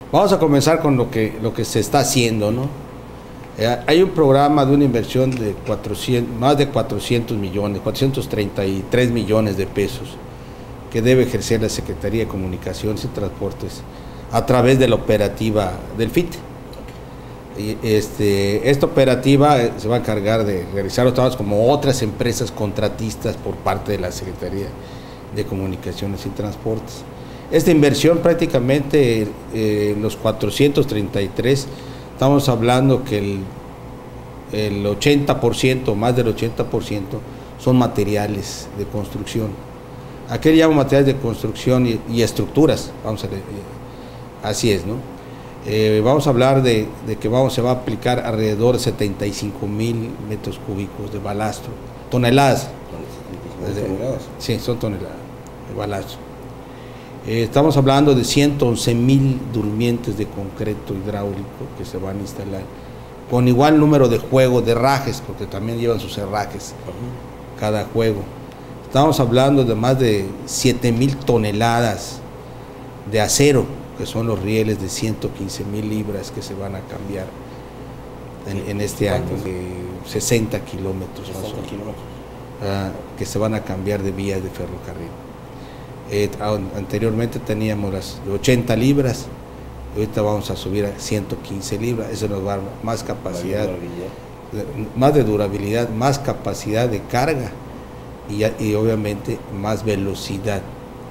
Vamos a comenzar con lo que se está haciendo, ¿no? Hay un programa de una inversión de más de 400 millones, 433 millones de pesos que debe ejercer la Secretaría de Comunicaciones y Transportes a través de la operativa del FIT. Esta operativa se va a encargar de realizar los trabajos como otras empresas contratistas por parte de la Secretaría de Comunicaciones y Transportes. Esta inversión prácticamente, los 433, estamos hablando que el 80%, más del 80%, son materiales de construcción. ¿A qué le llamo materiales de construcción y estructuras? Así es, ¿no? Vamos a hablar de que se va a aplicar alrededor de 75,000 metros cúbicos de balastro, toneladas. Sí, son toneladas de balastro. Estamos hablando de 111,000 durmientes de concreto hidráulico que se van a instalar, con igual número de juegos de herrajes, porque también llevan sus herrajes cada juego. Estamos hablando de más de 7,000 toneladas de acero, que son los rieles de 115,000 libras que se van a cambiar en este año, de 60 kilómetros que se van a cambiar de vías de ferrocarril. Anteriormente teníamos las de 80 libras, ahorita vamos a subir a 115 libras, eso nos va a dar más capacidad, más de durabilidad, más capacidad de carga y obviamente más velocidad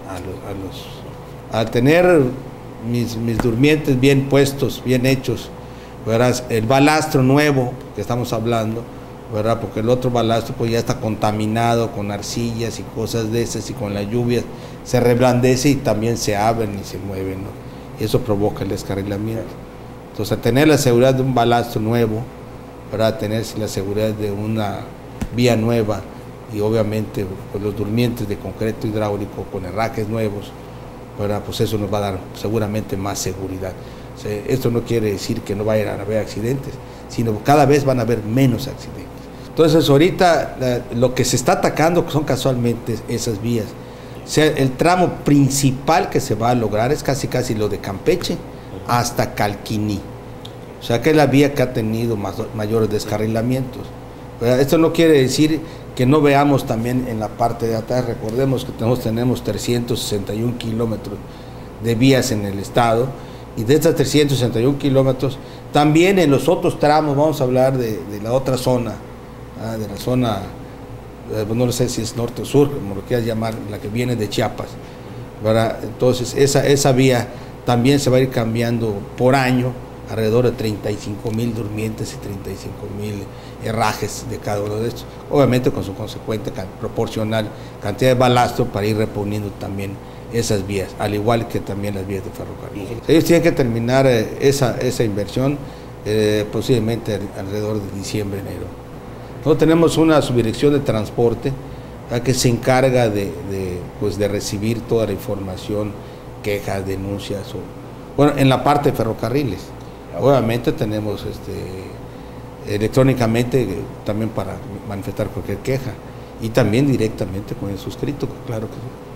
al tener mis durmientes bien puestos, bien hechos, verás, el balastro nuevo que estamos hablando, ¿verdad? Porque el otro balastro pues ya está contaminado con arcillas y cosas de esas, y con las lluvias se reblandece y también se abren y se mueven, ¿no? Y eso provoca el descarrilamiento. Entonces, al tener la seguridad de un balastro nuevo, ¿verdad? Tener la seguridad de una vía nueva y obviamente pues, los durmientes de concreto hidráulico con herrajes nuevos, ¿verdad? Pues eso nos va a dar seguramente más seguridad. O sea, esto no quiere decir que no vayan a haber accidentes, sino que cada vez van a haber menos accidentes. Entonces ahorita lo que se está atacando son casualmente esas vías. O sea, el tramo principal que se va a lograr es casi lo de Campeche hasta Calquiní. O sea que es la vía que ha tenido mayores descarrilamientos. Esto no quiere decir que no veamos también en la parte de atrás. Recordemos que tenemos 361 kilómetros de vías en el estado, y de estas 361 kilómetros, también en los otros tramos, vamos a hablar de la otra zona, de la zona, no sé si es norte o sur, como lo quieras llamar, la que viene de Chiapas, ¿verdad? Entonces esa vía también se va a ir cambiando por año, alrededor de 35,000 durmientes y 35,000 herrajes de cada uno de estos, obviamente con su consecuente proporcional cantidad de balastro para ir reponiendo también esas vías, al igual que también las vías de ferrocarril. Ellos tienen que terminar esa inversión posiblemente alrededor de diciembre, enero. Nosotros tenemos una subdirección de transporte que se encarga de recibir toda la información, quejas, denuncias, bueno, en la parte de ferrocarriles. Obviamente tenemos electrónicamente también para manifestar cualquier queja, y también directamente con el suscrito, claro que sí.